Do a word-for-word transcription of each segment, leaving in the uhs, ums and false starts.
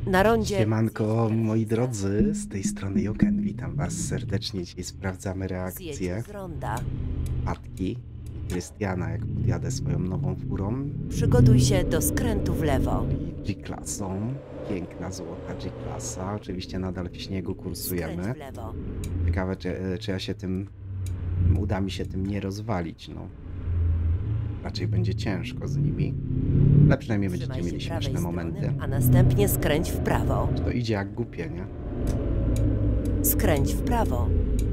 Na rondzie... Siemanko, moi drodzy, z tej strony Joken. Witam was serdecznie. Dzisiaj sprawdzamy reakcję z ronda. Patki i Krystiana, jak podjadę swoją nową furą. Przygotuj się do skrętu w lewo. G-klasą. Piękna, złota G-klasa. Oczywiście nadal w śniegu kursujemy. Skręć w lewo. Ciekawe, czy, czy ja się tym... uda mi się tym nie rozwalić, no. Raczej będzie ciężko z nimi. Ale przynajmniej będziecie Trzymaj się mieli prawej śmieszne strony, momenty. a następnie skręć w prawo. To idzie jak głupie, nie? Skręć w prawo.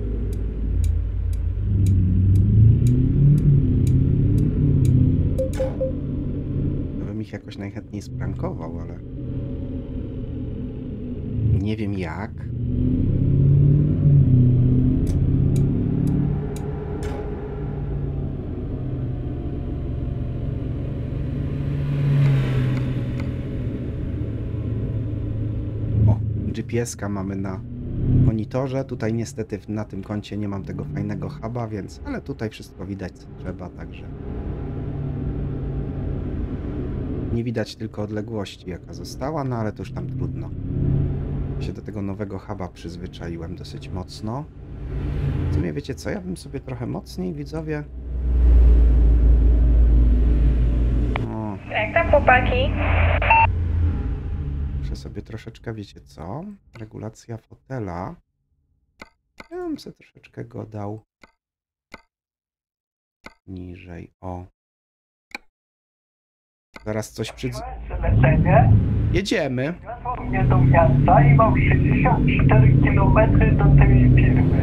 Ja bym ich jakoś najchętniej sprankował, ale... nie wiem jak. O, G P S-ka mamy na monitorze. Tutaj niestety na tym koncie nie mam tego fajnego huba, więc... ale tutaj wszystko widać co trzeba, także... nie widać tylko odległości jaka została, no ale to już tam trudno. Ja się do tego nowego huba przyzwyczaiłem dosyć mocno. W sumie wiecie co, ja bym sobie trochę mocniej, widzowie... O, Jak tam, chłopaki? muszę sobie troszeczkę, wiecie co? Regulacja fotela. Ja bym sobie troszeczkę go dał niżej, o. Zaraz coś przy... Zlecenie. Jedziemy. Wiozą mnie do miasta i mam sześćdziesiąt cztery kilometry do tej firmy.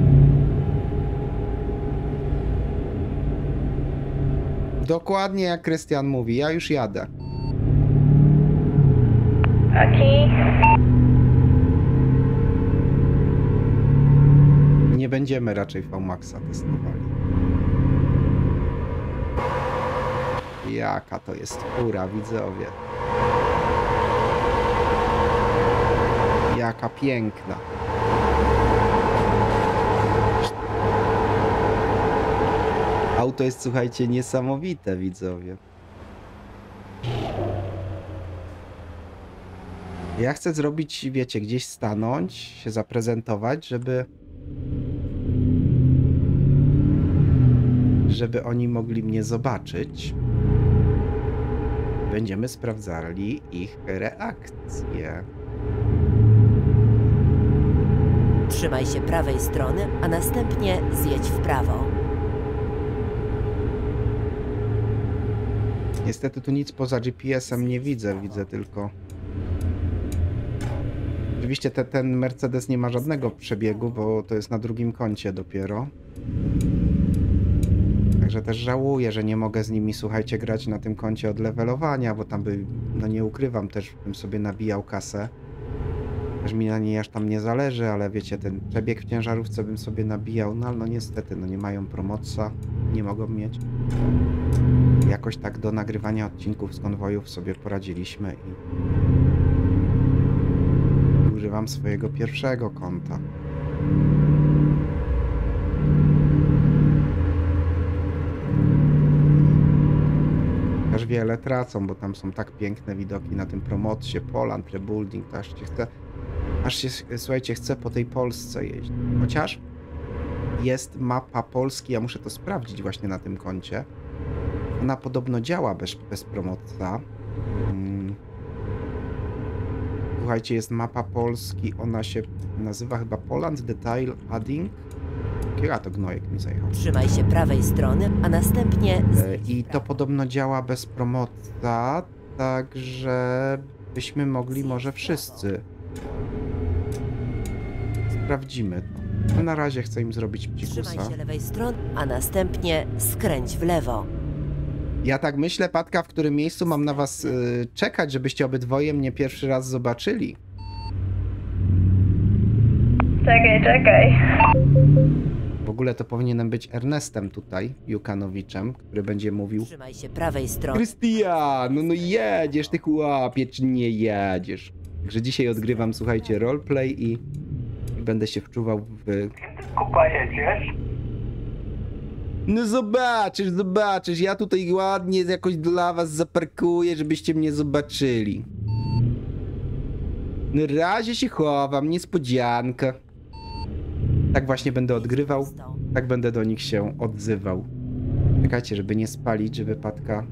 Dokładnie jak Krystian mówi, ja już jadę. Aki? Nie będziemy raczej V Maxa testowali. Jaka to jest fura, widzowie. Jaka piękna. Auto jest, słuchajcie, niesamowite, widzowie. Ja chcę zrobić, wiecie, gdzieś stanąć, się zaprezentować, żeby... żeby oni mogli mnie zobaczyć. Będziemy sprawdzali ich reakcje. Trzymaj się prawej strony, a następnie zjedź w prawo. Niestety tu nic poza G P S-em nie widzę, widzę tylko... Oczywiście te, ten Mercedes nie ma żadnego przebiegu, bo to jest na drugim koncie dopiero. Także też żałuję, że nie mogę z nimi, słuchajcie, grać na tym koncie od levelowania, bo tam by, no nie ukrywam, też bym sobie nabijał kasę. Też mi na niej aż tam nie zależy, ale wiecie, ten przebieg w ciężarówce bym sobie nabijał, no, no niestety, no nie mają promocja, nie mogą mieć. Jakoś tak do nagrywania odcinków z konwojów sobie poradziliśmy i używam swojego pierwszego konta. Też wiele tracą, bo tam są tak piękne widoki na tym promotsie, Poland, Rebuilding, to aż się chce, aż się, słuchajcie, chcę po tej Polsce jeździć. Chociaż jest mapa Polski, ja muszę to sprawdzić właśnie na tym koncie. Ona podobno działa bez, bez promocja. Hmm. Słuchajcie, jest mapa Polski, ona się nazywa chyba Poland Detail Adding. Kiera to gnojek mi zajechał. Trzymaj się prawej strony, a następnie E, zjedź I w to prawo. podobno działa bez promocja, także byśmy mogli może wszyscy. Sprawdzimy to. No na razie chcę im zrobić Trzymaj psikusa. się lewej strony, a następnie skręć w lewo. Ja tak myślę, Patka, w którym miejscu mam na was y, czekać, żebyście obydwoje mnie pierwszy raz zobaczyli. Czekaj, czekaj. W ogóle to powinienem być Ernestem tutaj, Jukanowiczem, który będzie mówił: Trzymaj się prawej strony. Krystian, no no jedziesz, ty chłopie, czy nie jedziesz? Także dzisiaj odgrywam, słuchajcie, roleplay i, i będę się wczuwał w... Kiedy Kuba jedziesz? No zobaczysz, zobaczysz, ja tutaj ładnie jakoś dla was zaparkuję, żebyście mnie zobaczyli. Na razie się chowam, niespodzianka. Tak właśnie będę odgrywał, tak będę do nich się odzywał. Czekajcie, żeby nie spalić, żeby Patka...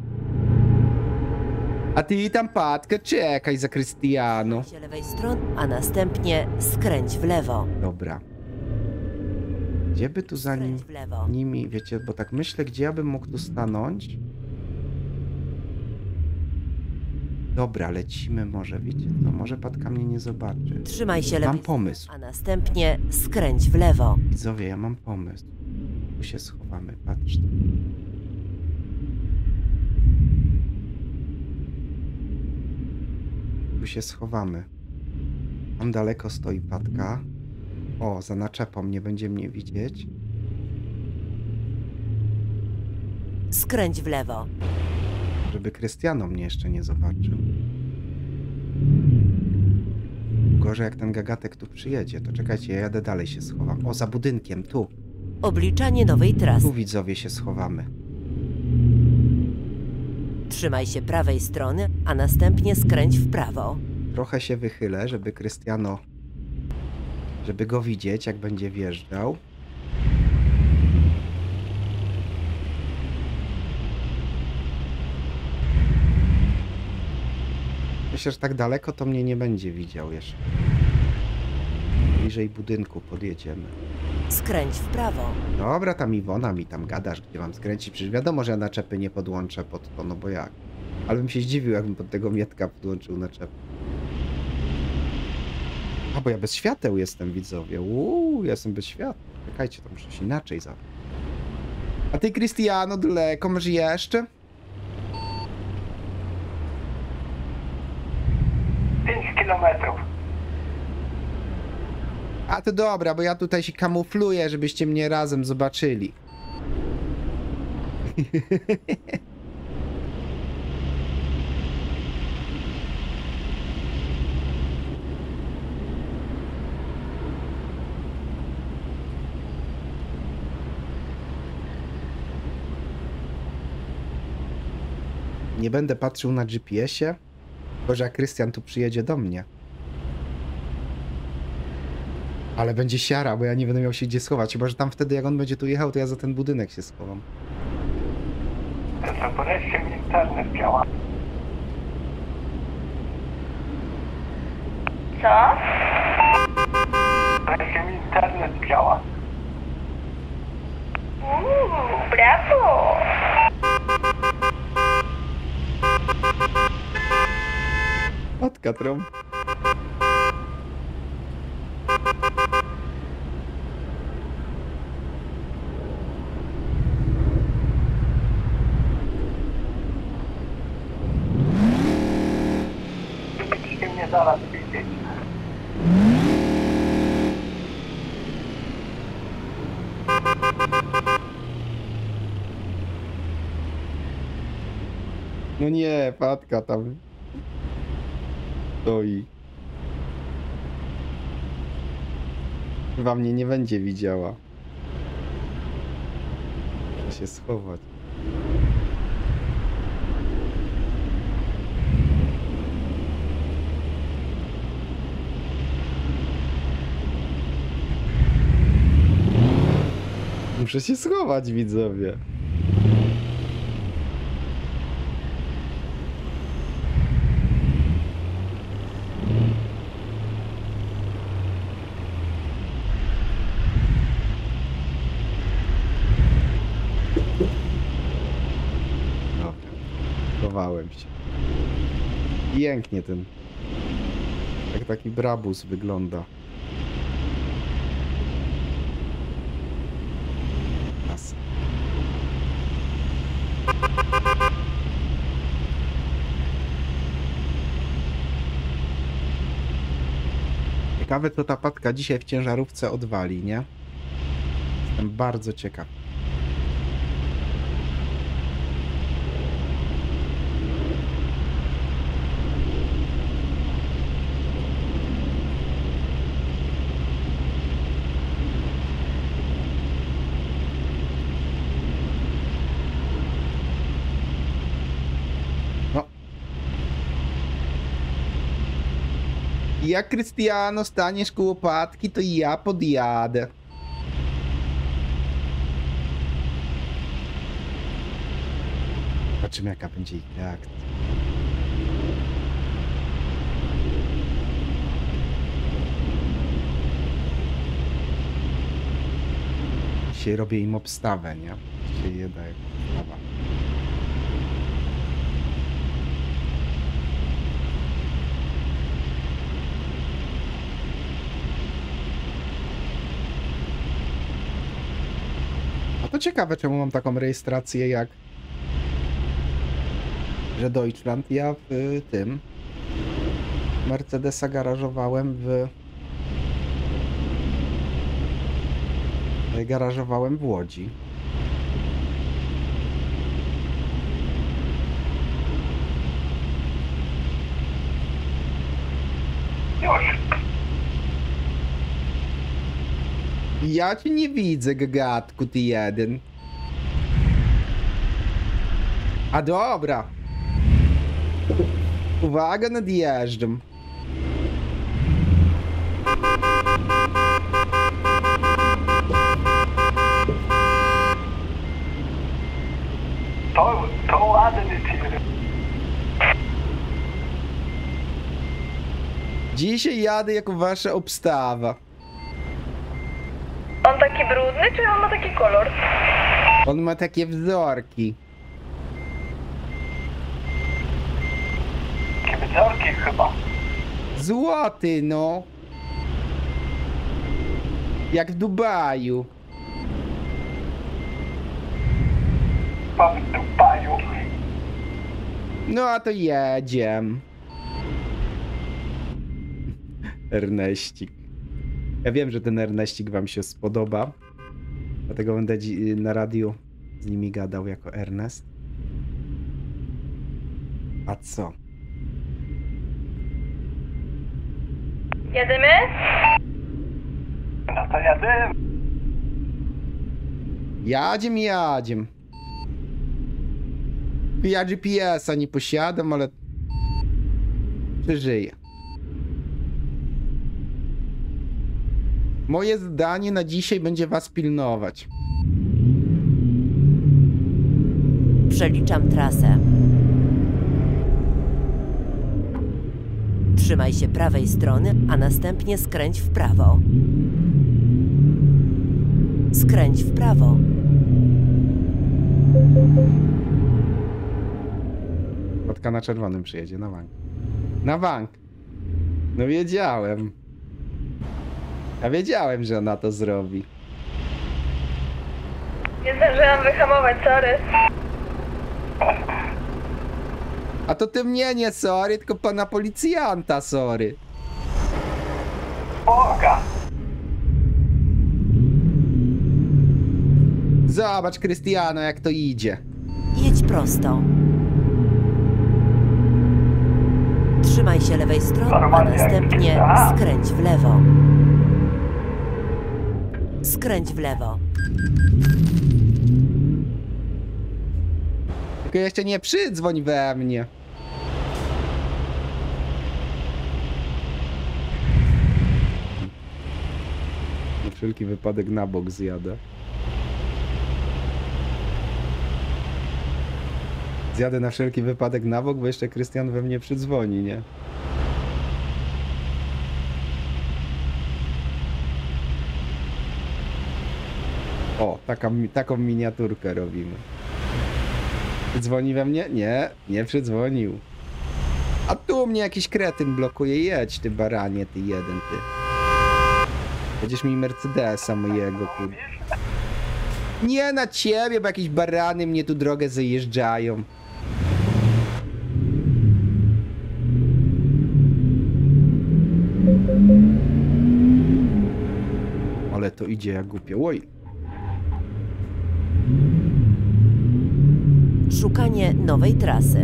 A ty tam, Patka, czekaj za Krystiano. Się lewej strony, a następnie skręć w lewo. Dobra. Gdzie by tu za nim, Skręć w lewo. nimi, wiecie, bo tak myślę, gdzie ja bym mógł tu stanąć. Dobra, lecimy może, wiecie co, może Patka mnie nie zobaczy. Trzymaj się lewej Mam pomysł. a następnie skręć w lewo. Widzowie, ja mam pomysł. Tu się schowamy, patrzcie. Tu się schowamy. Tam daleko stoi Patka. O, za naczepą nie będzie mnie widzieć. Skręć w lewo. Żeby Krystiano mnie jeszcze nie zobaczył. Gorzej jak ten gagatek tu przyjedzie, to czekajcie, ja jadę dalej się schowam. O, za budynkiem, tu. Obliczanie nowej trasy. Tu widzowie się schowamy. Trzymaj się prawej strony, a następnie skręć w prawo. Trochę się wychylę, żeby Krystiano... Żeby go widzieć, jak będzie wjeżdżał. Myślę, że tak daleko to mnie nie będzie widział jeszcze. Bliżej budynku podjedziemy. Skręć w prawo. Dobra, tam Iwona mi tam gadasz, gdzie mam skręcić. Przecież wiadomo, że ja naczepy nie podłączę pod to, no bo jak? Ale bym się zdziwił, jakbym pod tego Mietka podłączył naczepę. A, bo ja bez świateł jestem, widzowie. Uuu, ja jestem bez świateł. Czekajcie, to muszę się inaczej zabrać. A ty, Cristiano, daleko masz jeszcze? pięć kilometrów. A to dobra, bo ja tutaj się kamufluję, żebyście mnie razem zobaczyli. Nie będę patrzył na G P S-ie, tylko że jak Krystian tu przyjedzie do mnie. Ale będzie siara, bo ja nie będę miał się gdzie schować. Chyba że tam wtedy, jak on będzie tu jechał, to ja za ten budynek się schowam. To wreszcie mi internet działa. Co? Wreszcie mi internet działa. Uuu, brawo! Matka trom. Będziecie mnie zaraz widzieć. No nie, Patka tam stoi. Chyba mnie nie będzie widziała. Muszę się schować. Muszę się schować, widzowie. Dobra, schowałem się. Pięknie ten. Jak taki brabus wygląda. Klasa. Ciekawe, co ta Patka dzisiaj w ciężarówce odwali, nie? Jestem bardzo ciekaw. No. Jak Krystiano staniesz koło łopatki, to ja podjadę. Zobaczymy, jaka będzie ich reakcja. Dzisiaj robię im obstawę, nie? Dzisiaj je daję obstawa. A to ciekawe, czemu mam taką rejestrację jak że Deutschland. Ja w y, tym Mercedesa garażowałem w garażowałem w Łodzi. Już. Ja cię nie widzę, gagatku, ty jeden. A dobra. Uwaga, nadjeżdżam. To, to ładny tir. Dzisiaj jadę jako wasza obstawa. On taki brudny, czy on ma taki kolor? On ma takie wzorki. Takie wzorki chyba. Złoty, no. Jak w Dubaju. Chyba w Dubaju. No a to jedziem. Erneścik. Ja wiem, że ten Erneścik wam się spodoba. Dlatego będę dzi- na radiu z nimi gadał jako Ernest. A co? Jedziemy? No to jadę. Jadziem, jadziem. Ja G P S-a nie posiadam, ale przeżyję. Moje zadanie na dzisiaj będzie was pilnować. Przeliczam trasę. Trzymaj się prawej strony, a następnie skręć w prawo. Skręć w prawo. Kotka na czerwonym przyjedzie, na bank. Na bank! No wiedziałem. Ja wiedziałem, że ona to zrobi. Nie zdążyłam wyhamować, sorry. A to ty mnie nie sorry, tylko pana policjanta sorry. Boga. Zobacz, Krystiano, jak to idzie. Jedź prosto. Trzymaj się lewej strony, a Normalnie jak następnie pizza. skręć w lewo. Skręć w lewo. Tylko jeszcze nie przydzwoń we mnie. Na wszelki wypadek na bok zjadę. Zjadę na wszelki wypadek na bok, bo jeszcze Krystian we mnie przydzwoni, nie? O, taka, mi- taką miniaturkę robimy. Dzwoni we mnie? Nie, nie przydzwonił. A tu mnie jakiś kretyn blokuje. Jedź, ty baranie, ty jeden, ty. Będziesz mi Mercedesa mojego, kur... Nie na ciebie, bo jakieś barany mnie tu drogę zajeżdżają. Ale to idzie jak głupie. Oj. Szukanie nowej trasy.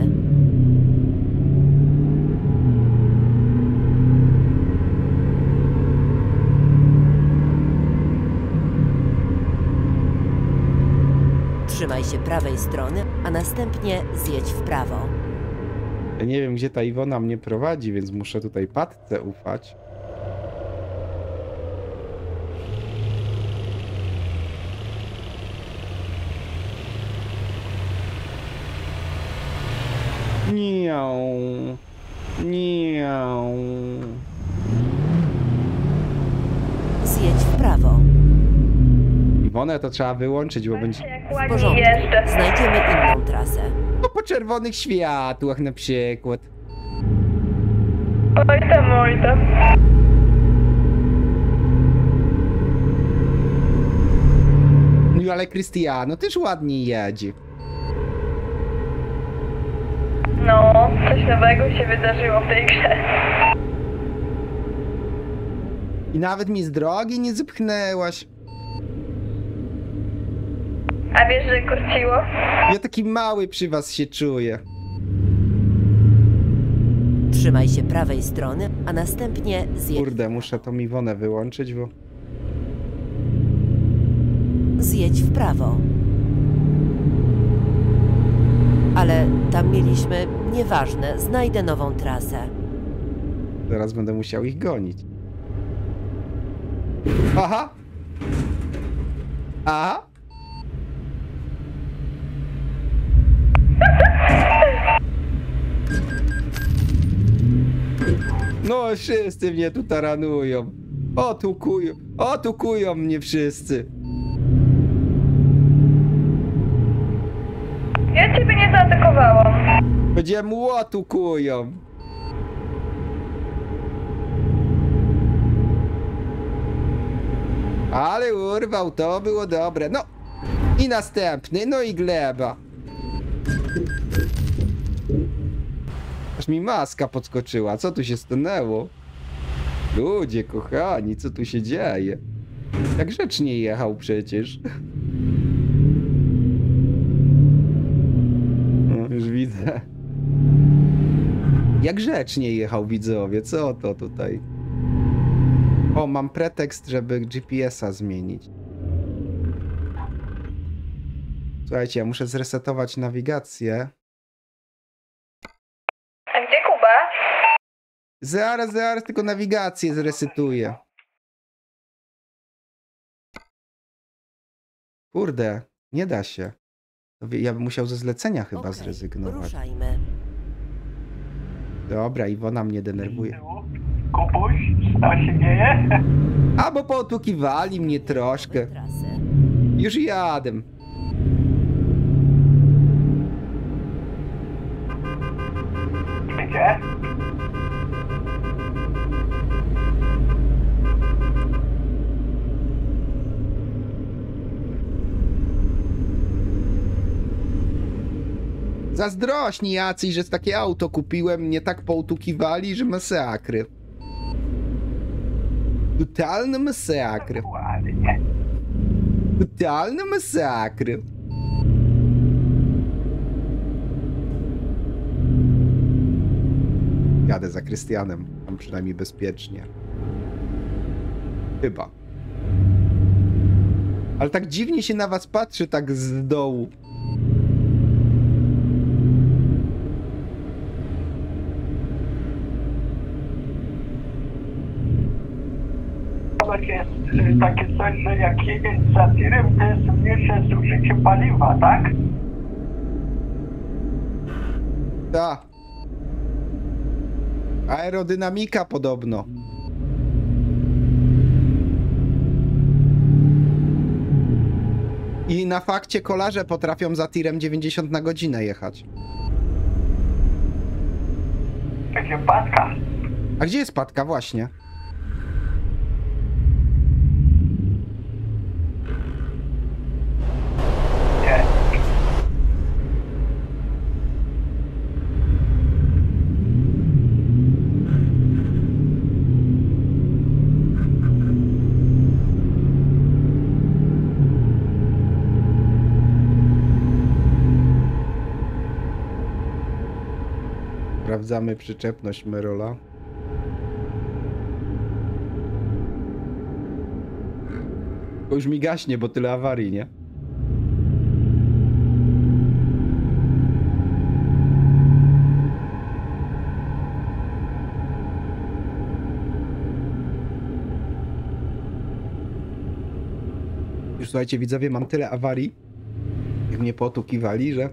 Trzymaj się prawej strony, a następnie zjedź w prawo. Ja nie wiem, gdzie ta Iwona mnie prowadzi, więc muszę tutaj Patce ufać. Niau. Niau. Zjedź w prawo. Iwonę to trzeba wyłączyć, bo będzie... Jak W ładnie porządku. jeżdżę. Znajdziemy inną trasę. No po czerwonych światłach na przykład. Oj tam, oj tam. No ale Krystiano też ładnie jedzie. No, coś nowego się wydarzyło w tej grze. I nawet mi z drogi nie zepchnęłaś. A wiesz, że kurciło? Ja taki mały przy was się czuję. Trzymaj się prawej strony, a następnie zjedź, Kurde, muszę tą Iwonę wyłączyć, bo... zjedź w prawo. Ale tam mieliśmy... Nieważne, znajdę nową trasę. Zaraz będę musiał ich gonić. Aha! Aha! No, wszyscy mnie tu taranują. Otukują, otukują mnie wszyscy. Ja ciebie nie zaatakowałam. Powiedziałem, otukują. Ale urwał, to było dobre. No i następny, no i gleba. Aż mi maska podskoczyła. Co tu się stanęło? Ludzie kochani, co tu się dzieje? Jak grzecznie jechał przecież. No, już widzę. Jak grzecznie jechał, widzowie. Co to tutaj? O, mam pretekst, żeby G P S-a zmienić. Słuchajcie, ja muszę zresetować nawigację. A gdzie Kuba? Zaraz, zaraz, tylko nawigację zresetuję. Kurde, nie da się. To wie- Ja bym musiał ze zlecenia chyba Okej, zrezygnować. ruszajmy. Dobra, Iwona mnie denerwuje. Kubuś, co się dzieje? A, bo potukiwali mnie troszkę. Nowej trasy. Już jadę. Gdzie? Zazdrośni jacyś, że z takie auto kupiłem, mnie tak poutukiwali, że masakry. Totalne masakry. Ładnie. Totalne masakry. Jadę za Krystianem, tam przynajmniej bezpiecznie. Chyba. Ale tak dziwnie się na was patrzy, tak z dołu. Ponoć jest y, takie coś, że jak jedziesz za tirem, to jest mniejsze zużycie paliwa, tak? Ta. Aerodynamika podobno. I na fakcie kolarze potrafią za tirem dziewięćdziesiąt na godzinę jechać. Takie patka. A gdzie jest Patka? Właśnie. Nie. Sprawdzamy przyczepność Merola. Bo już mi gaśnie, bo tyle awarii, nie? Już słuchajcie, widzowie, mam tyle awarii, jak mnie potukiwali, że...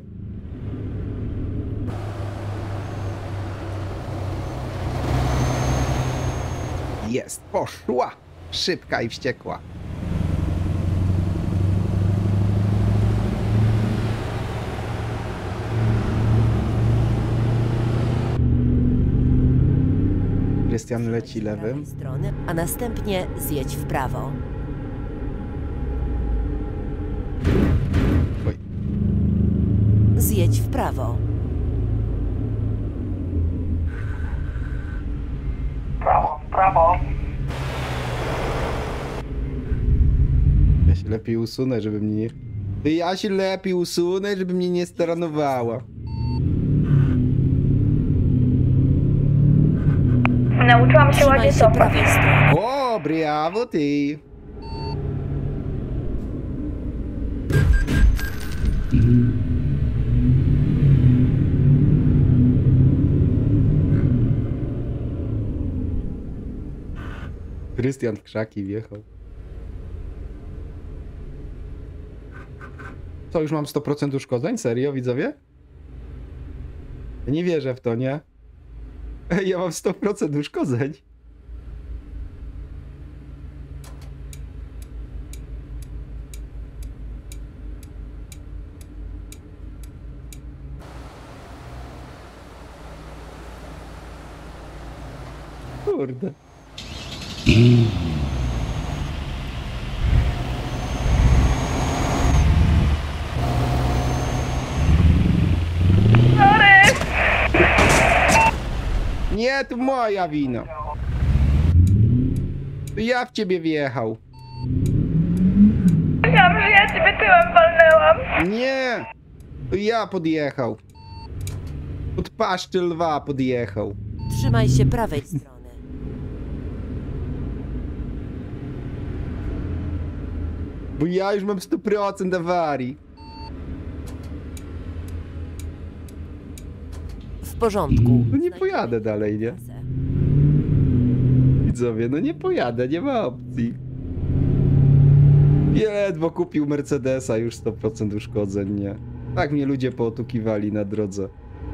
Jest, poszła! Szybka i wściekła. Krystian leci Z prawej lewym. strony, a następnie zjedź w prawo. Oj. Zjedź w prawo. Prawo, prawo. Ja się lepiej usunę, żeby mnie nie... To ja się lepiej usunę, żeby mnie nie staranowała. Nauczyłam się ładnie Trzymaj się cofać. prawej strony. O, brawo ty! Krystian w krzaki wjechał. Co, już mam sto procent uszkodzeń? Serio, widzowie? Ja nie wierzę w to, nie? Ja mam sto procent uszkodzeń. Kurde. Sorry! Nie, to moja wina. To ja w ciebie wjechał. Myślałam, że ja ciebie tyłem walnęłam. Nie! To ja podjechał. Od paszczy lwa podjechał. Trzymaj się prawej strony. Bo ja już mam sto procent awarii. W porządku. No nie pojadę dalej, nie? Widzowie, no nie pojadę, nie ma opcji. Ledwo kupił Mercedesa, już sto procent uszkodzeń, nie? Tak mnie ludzie pootukiwali na drodze.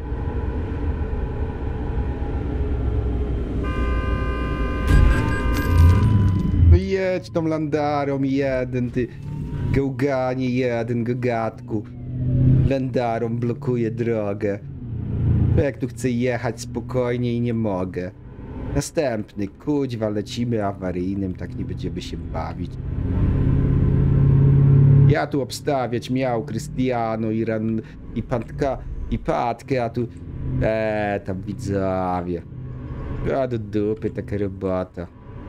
No jedź tą Landarą jeden, ty gałganie jeden, gagatku. Landarą blokuje drogę. To jak tu chcę jechać spokojnie i nie mogę. Następny, kuźwa, lecimy awaryjnym, tak nie będziemy się bawić. Ja tu obstawiać miał Krystiano i Ran... i Pantka... i Patkę, a tu... Eee, tam widzowie. A do dupy taka robota.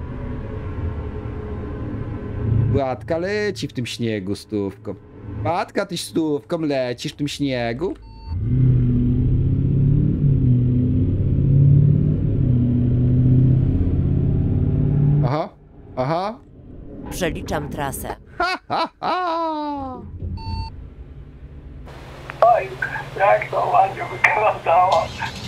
Patka leci w tym śniegu stówką. Patka, tyś stówką lecisz w tym śniegu? Aha, aha. Przeliczam trasę. Ha, ha, ha. Oj, jak to ładnie wyglądało.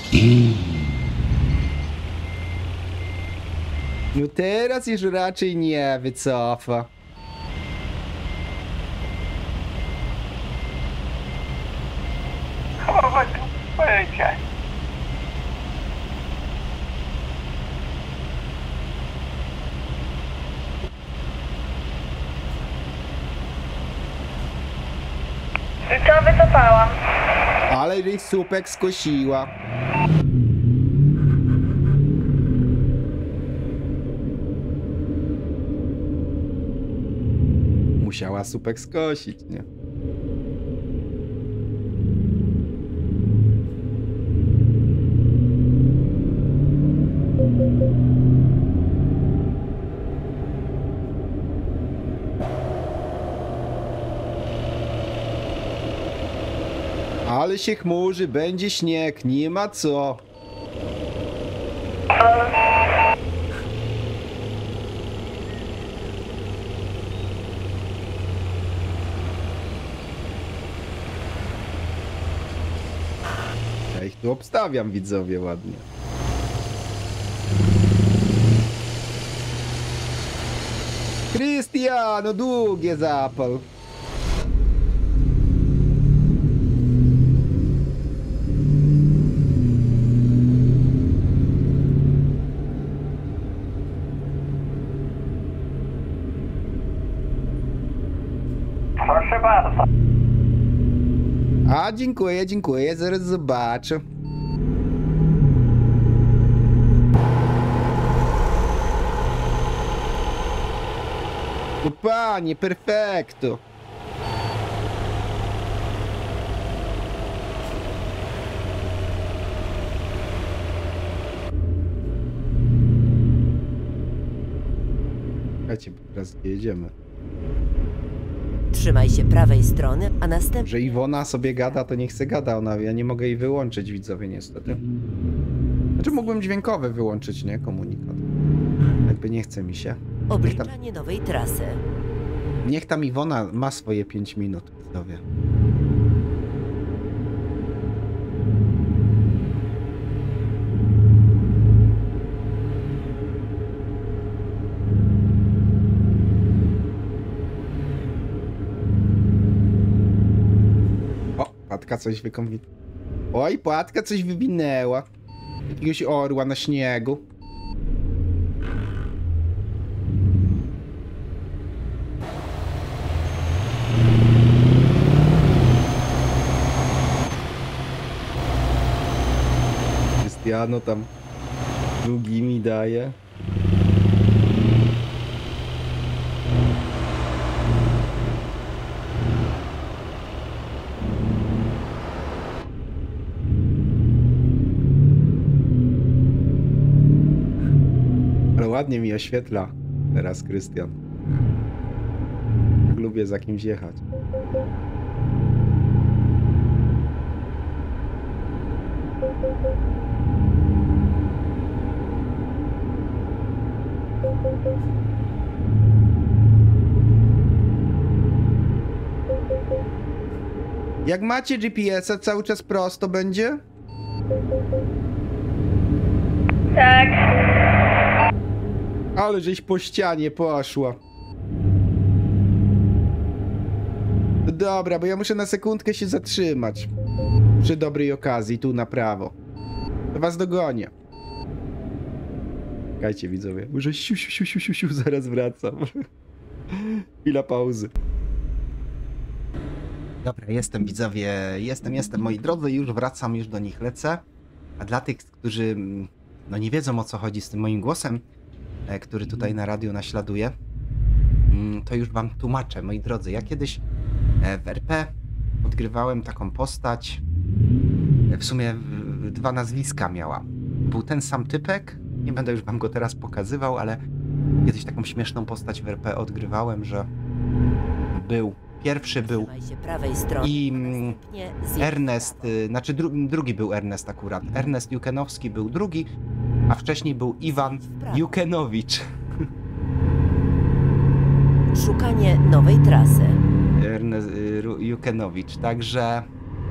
No teraz już raczej nie wycofa. Chyba tu pojedzie. I co wycofałam? Ale jej supek skosiła. Musiała supek skosić, nie? Ale się chmurzy, będzie śnieg, nie ma co. Ja ich tu obstawiam, widzowie, ładnie. Krystiano, długie zapal. Proszę bardzo. A, dziękuję, dziękuję, zaraz zobaczę. No panie, perfekto. Słuchajcie, teraz jedziemy. Trzymaj się prawej strony, a następnie... Że Iwona sobie gada, to niech se gada ona. Ja nie mogę jej wyłączyć, widzowie, niestety. Znaczy mógłbym dźwiękowy wyłączyć, nie? Komunikat. Jakby nie chce mi się. Niech tam, Obliczanie nowej trasy. niech tam Iwona ma swoje pięć minut, widzowie. O, Patka coś wykombinowała. Oj, Patka coś wywinęła. Jakiegoś orła na śniegu. Krystiano tam długimi daje. Ale ładnie mi oświetla teraz Krystian. Tak lubię za kimś jechać. Jak macie G P S-a, cały czas prosto będzie? Tak. Ale żeś po ścianie poszła. Dobra, bo ja muszę na sekundkę się zatrzymać. Przy dobrej okazji, tu na prawo. To was dogonię. Czekajcie, widzowie. Może siu, siu, siu, siu, siu, siu, zaraz wracam. Chwila pauzy. Dobra, jestem, widzowie. Jestem, jestem, moi drodzy. Już wracam, już do nich lecę. A dla tych, którzy no nie wiedzą, o co chodzi z tym moim głosem, który tutaj na radiu naśladuje, to już wam tłumaczę, moi drodzy. Ja kiedyś w R P odgrywałem taką postać, w sumie dwa nazwiska miała. Był ten sam typek, nie będę już wam go teraz pokazywał, ale kiedyś taką śmieszną postać w R P odgrywałem, że był, pierwszy był Trzymaj się prawej strony, i a następnie zjedź w Ernest, prawo. znaczy dru, drugi był Ernest akurat. Ernest Jukenowski był drugi, a wcześniej był Iwan Jukenowicz. Szukanie nowej trasy. Ernest y, Jukenowicz, także...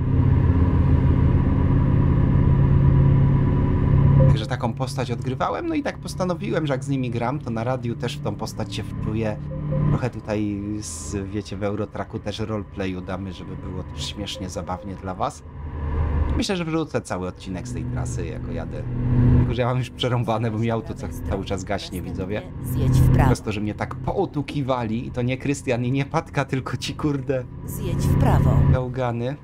Także taką postać odgrywałem, no i tak postanowiłem, że jak z nimi gram, to na radiu też w tą postać się wczuję. Trochę tutaj, z, wiecie, w Eurotraku też roleplayu damy, żeby było też śmiesznie, zabawnie dla was. Myślę, że wrzucę cały odcinek z tej trasy, jako jadę. Tylko, że ja mam już przerąbane, bo mi auto ca cały czas gaśnie, widzowie. Zjedź w prawo. Przez to, że mnie tak poutukiwali i to nie Krystian i nie Patka, tylko ci kurde Zjedź w prawo. gałgany.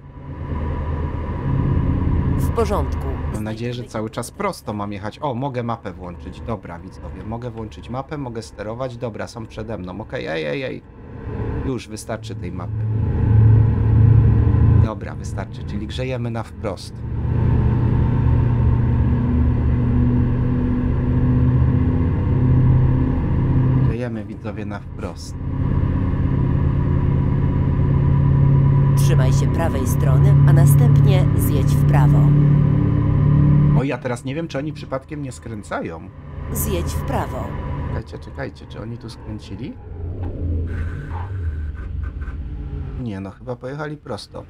W porządku. Mam nadzieję, że cały czas prosto mam jechać. O, mogę mapę włączyć. Dobra, widzowie, mogę włączyć mapę, mogę sterować. Dobra, są przede mną. Okej, ej, ej, ej. Już, wystarczy tej mapy. Dobra, wystarczy, czyli grzejemy na wprost. Grzejemy, widzowie, na wprost. Trzymaj się prawej strony, a następnie zjedź w prawo. O, ja teraz nie wiem, czy oni przypadkiem nie skręcają. Zjedź w prawo. Czekajcie, czekajcie, czy oni tu skręcili? Nie, no chyba pojechali prosto.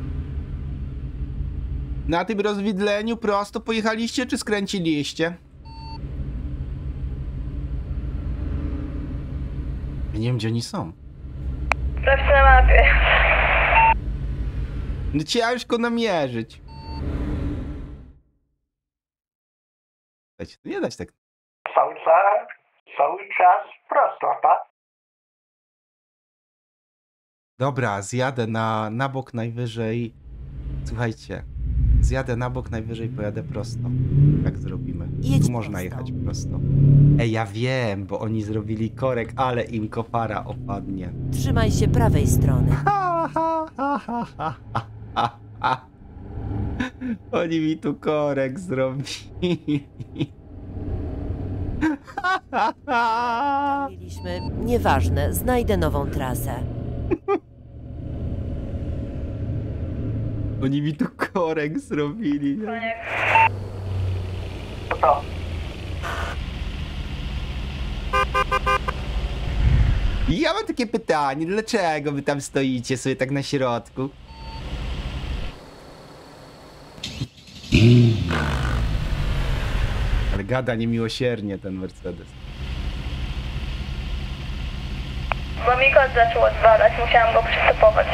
Na tym rozwidleniu prosto pojechaliście, czy skręciliście? Ja nie wiem, gdzie oni są. Sprawdź na mapie. No ciężko namierzyć. Słuchajcie, to nie dać tak. Cały czas, cały czas prosto, tak? Dobra, zjadę na, na bok najwyżej. Słuchajcie, zjadę na bok najwyżej, pojadę prosto. Tak zrobimy. Jedź Tu można prosto. jechać prosto. Ej, ja wiem, bo oni zrobili korek, ale im kopara opadnie. Trzymaj się prawej strony. Ha, ha, ha, ha, ha, ha, ha. Oni mi tu korek zrobili. Ha, ha, ha. Mieliśmy, nieważne, znajdę nową trasę. Oni mi tu korek zrobili. Koniec. To to. Ja mam takie pytanie, dlaczego wy tam stoicie sobie tak na środku? Ale gada niemiłosiernie ten Mercedes. Bo mi kod zaczął odwalać, musiałam go przystopować.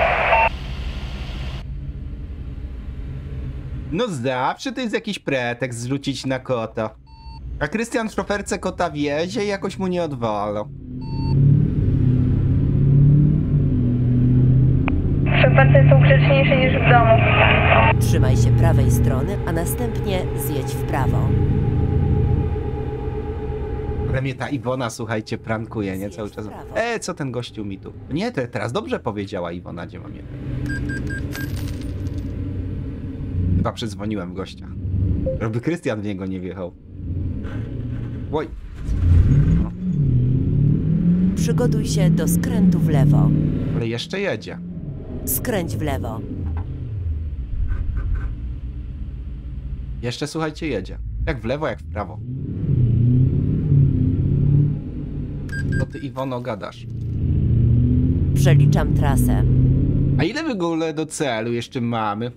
No zawsze to jest jakiś pretekst zrzucić na kota. A Krystian w szoferce kota wiezie i jakoś mu nie odwala. Szofercy są grzeczniejsi niż w domu. Trzymaj się prawej strony, a następnie zjedź w prawo. Ale mnie ta Iwona, słuchajcie, prankuje, nie? Cały czas. E, co ten gościu mi tu? Nie, te, teraz dobrze powiedziała Iwona, gdzie mam jechać. Chyba przydzwoniłem gościa. Żeby Krystian w niego nie wjechał. Oj. No, Przygotuj się do skrętu w lewo. ale jeszcze jedzie. Skręć w lewo. Jeszcze, słuchajcie, jedzie. Jak w lewo, jak w prawo. Co ty, Iwono, gadasz? Przeliczam trasę. A ile w ogóle do celu jeszcze mamy?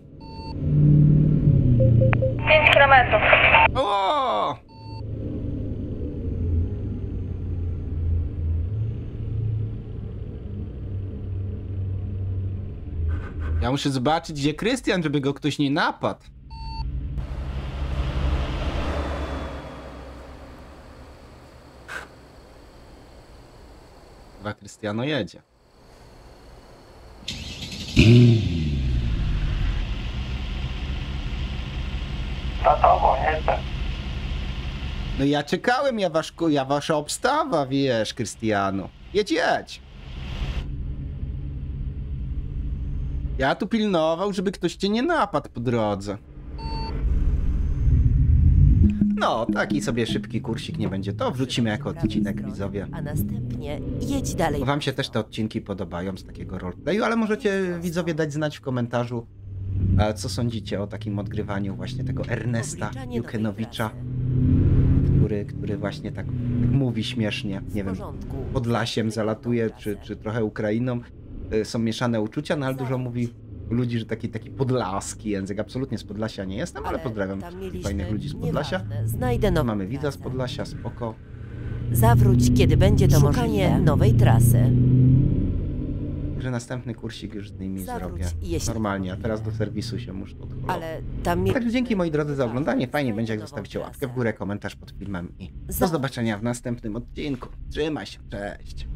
pięć kilometrów. O! Ja muszę zobaczyć, gdzie Krystian, żeby go ktoś nie napadł. Chyba Krystiano jedzie. Za tobą jestem. No ja czekałem, ja, wasz, ja wasza obstawa, wiesz, Krystiano. Jedź, jedź. Ja tu pilnował, żeby ktoś cię nie napadł po drodze. No, taki sobie szybki kursik nie będzie. To wrzucimy jako Prawej odcinek, strony, widzowie. A następnie jedź dalej. Bo wam się też te odcinki podobają z takiego roleplayu, ale możecie, widzowie, dać znać w komentarzu, e, co sądzicie o takim odgrywaniu właśnie tego Ernesta Obliczanie nowej Jukenowicza, trasy. który, który właśnie tak, tak mówi śmiesznie, nie W wiem, porządku. Podlasiem zalatuje, czy, czy trochę Ukrainą. Y, Są mieszane uczucia, no ale dużo mówi ludzi, że taki taki podlaski język. Absolutnie z Podlasia nie jestem, ale pozdrawiam tam wszystkich mieliśmy, fajnych ludzi z Podlasia. nieważne, znajdę nową Mamy widza z trasę. Podlasia, spoko. Zawróć, kiedy będzie to Szukanie możliwe. nowej trasy. Że następny kursik już z nimi Zawróć, zrobię jeśli normalnie, a teraz do serwisu się muszę odholować. Ale tam mieliśmy... Także dzięki, moi drodzy, za oglądanie. Fajnie będzie, jak Znajdę zostawicie nową łapkę w trasę. górę, komentarz pod filmem i do Za- zobaczenia w następnym odcinku. Trzymaj się, cześć.